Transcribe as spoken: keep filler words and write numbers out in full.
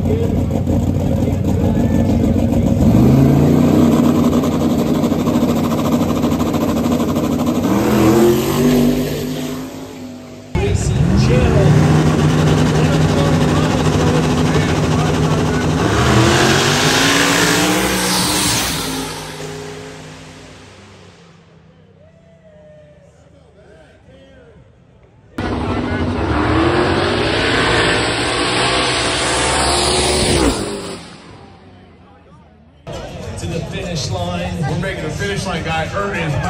To the finish line. We're making the finish line guy earn his